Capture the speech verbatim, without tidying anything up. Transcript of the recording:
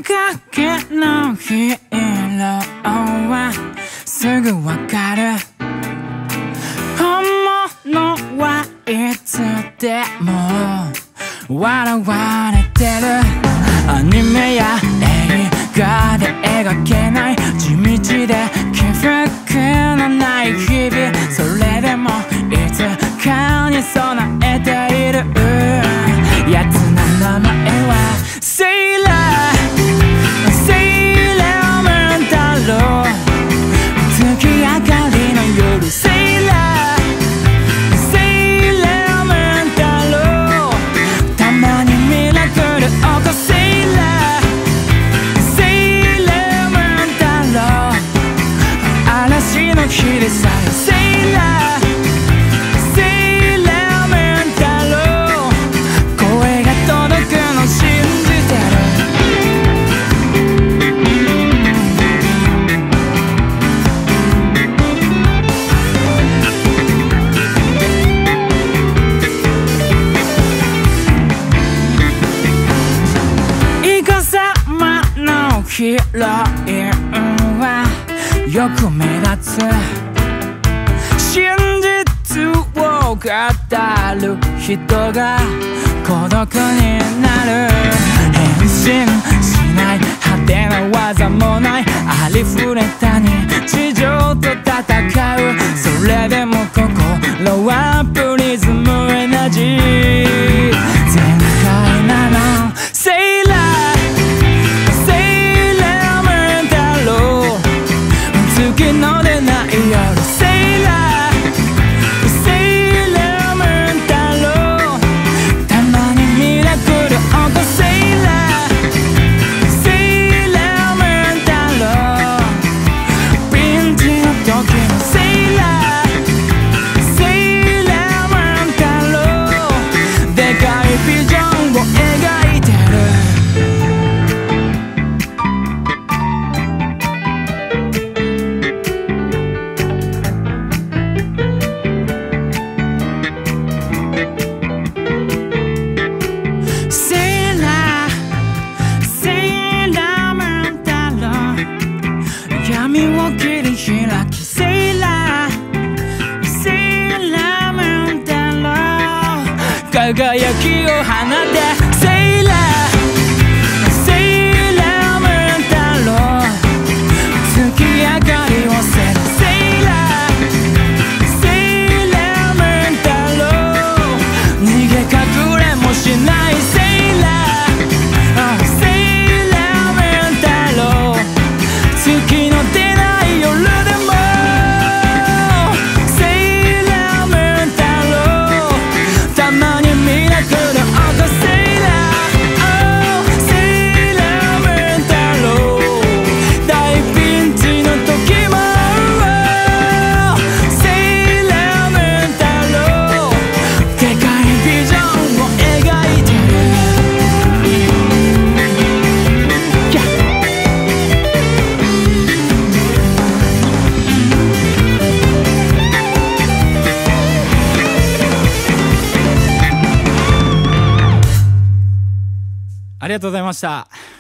かけのヒーローはすぐわかる。本物はいつでも笑われてる。アニメや映画で描けない地道で起伏のない日々、それでもいつかに備えているやつの名前はセイラー、セイラームーン太郎。月明かりの夜、セイラー、セイラームーン太郎。たまにミラクル起こせ。嵐の日でさえセイラー、セイラームーン太郎。声が届くの信じてる。イカ様のヒロインはよく目立つ。真実を語る人が孤独になる。変身しない派手な技もない、ありふれた日常と戦う。それでも心はプリズムエナジー全開なの。セイラー、セイラームーン太郎。月の出ない夜、セイラー、セイラームーン太郎。たまにミラクル起こせ。セイラー、セイラームーン太郎。ピンチの時のセイラー、セイラームーン太郎。でかいビジョンを描いてる。闇を切り開き、セイラー、セイラームーン太郎。輝きを放て、セイラー、セイラームーン太郎。月明かりをせる、セイラー、セイラームーン太郎。逃げ隠れもしないセイラー、セイラームーン太郎。月の出ない夜でもセイラームーン太郎。たまにミラクル起こせ。セイラー、セイラームーン太郎。大ピンチの時もセイラームーン太郎。でかいビジョンを描いてる。ありがとうございました。